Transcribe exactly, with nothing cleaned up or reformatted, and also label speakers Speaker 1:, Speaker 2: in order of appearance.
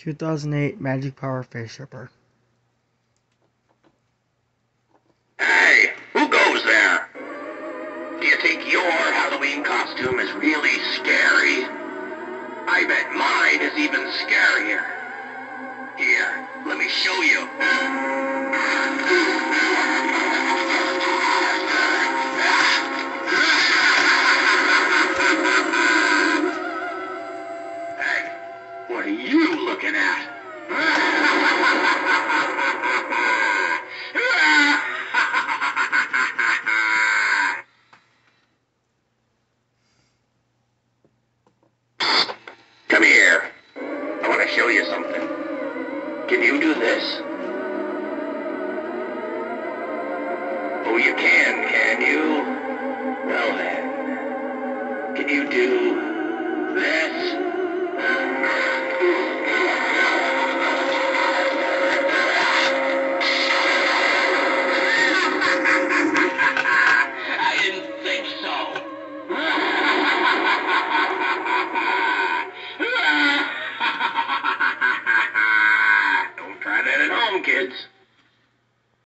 Speaker 1: two thousand eight Magic Power Face Ripper.
Speaker 2: Hey, who goes there? Do you think your Halloween costume is really scary? I bet mine is even scarier. Here, let me show you. Hey, what are you looking at? Come here. I want to show you something. Can you do this? Oh, you can, can you? Well then, can you do this? I didn't think so. Don't try that at home, kids.